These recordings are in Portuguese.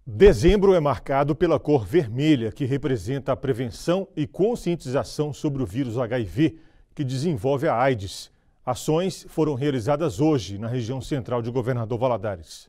Dezembro é marcado pela cor vermelha, que representa a prevenção e conscientização sobre o vírus HIV, que desenvolve a AIDS. Ações foram realizadas hoje na região central de Governador Valadares.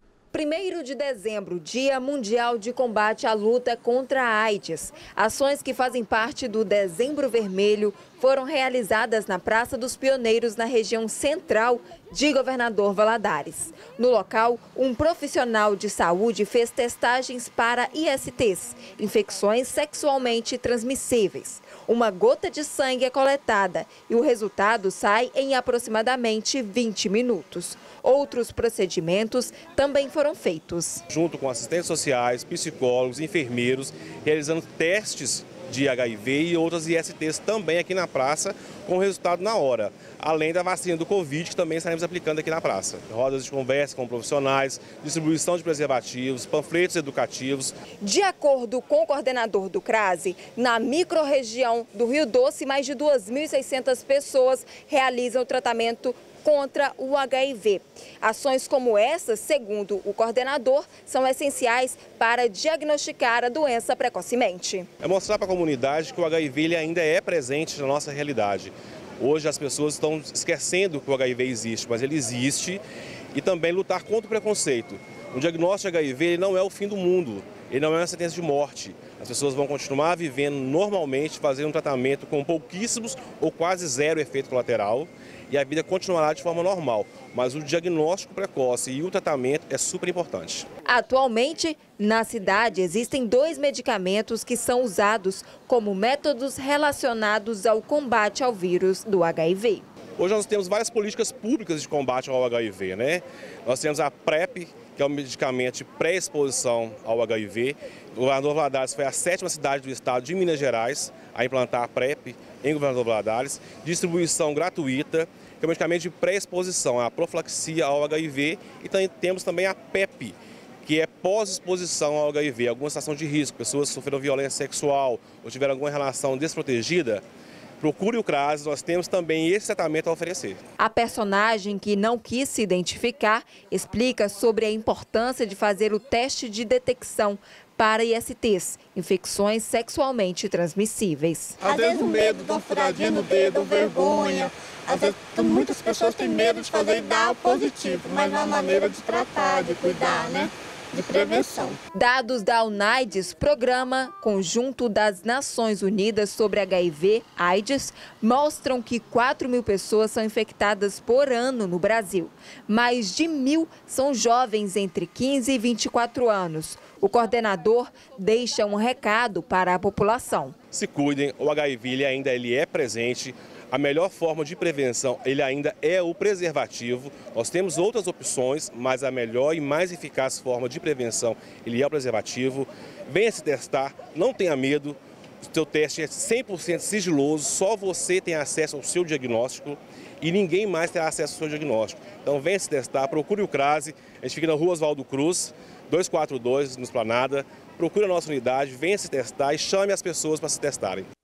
1º de dezembro, Dia Mundial de Combate à Luta contra a AIDS. Ações que fazem parte do Dezembro Vermelho foram realizadas na Praça dos Pioneiros, na região central de Governador Valadares. No local, um profissional de saúde fez testagens para ISTs, infecções sexualmente transmissíveis. Uma gota de sangue é coletada e o resultado sai em aproximadamente 20 minutos. Outros procedimentos também foram feitos. Junto com assistentes sociais, psicólogos, enfermeiros, realizando testes de HIV e outras ISTs também aqui na praça, com resultado na hora. Além da vacina do Covid, que também estaremos aplicando aqui na praça. Rodas de conversa com profissionais, distribuição de preservativos, panfletos educativos. De acordo com o coordenador do CRASE, na microrregião do Rio Doce, mais de 2.600 pessoas realizam o tratamento contra o HIV. Ações como essas, segundo o coordenador, são essenciais para diagnosticar a doença precocemente. É mostrar para a comunidade que o HIV ele ainda é presente na nossa realidade. Hoje as pessoas estão esquecendo que o HIV existe, mas ele existe, e também lutar contra o preconceito. O diagnóstico de HIV ele não é o fim do mundo, ele não é uma sentença de morte. As pessoas vão continuar vivendo normalmente, fazendo um tratamento com pouquíssimos ou quase zero efeito colateral, e a vida continuará de forma normal. Mas o diagnóstico precoce e o tratamento é super importante. Atualmente, na cidade, existem 2 medicamentos que são usados como métodos relacionados ao combate ao vírus do HIV. Hoje nós temos várias políticas públicas de combate ao HIV, né? Nós temos a PrEP, que é um medicamento de pré-exposição ao HIV. O Governador Valadares foi a 7ª cidade do estado de Minas Gerais a implantar a PrEP em Governador Valadares. Distribuição gratuita, que é um medicamento de pré-exposição à profilaxia ao HIV. E temos também a PEP, que é pós-exposição ao HIV, alguma situação de risco, pessoas que sofreram violência sexual ou tiveram alguma relação desprotegida. Procure o CRASE, nós temos também esse tratamento a oferecer. A personagem, que não quis se identificar, explica sobre a importância de fazer o teste de detecção para ISTs, infecções sexualmente transmissíveis. Às vezes o medo de uma furadinha no dedo, vergonha. Às vezes muitas pessoas têm medo de fazer e dar positivo, mas é uma maneira de tratar, de cuidar, né? De prevenção. Dados da UNAIDS, Programa Conjunto das Nações Unidas sobre HIV/AIDS, mostram que 4.000 pessoas são infectadas por ano no Brasil. Mais de 1.000 são jovens entre 15 e 24 anos. O coordenador deixa um recado para a população. Se cuidem, o HIV ele é presente. A melhor forma de prevenção, ele ainda é o preservativo. Nós temos outras opções, mas a melhor e mais eficaz forma de prevenção, ele é o preservativo. Venha se testar, não tenha medo. O seu teste é 100% sigiloso, só você tem acesso ao seu diagnóstico e ninguém mais terá acesso ao seu diagnóstico. Então venha se testar, procure o CRASE, a gente fica na Rua Oswaldo Cruz, 242, no Esplanada. Procure a nossa unidade, venha se testar e chame as pessoas para se testarem.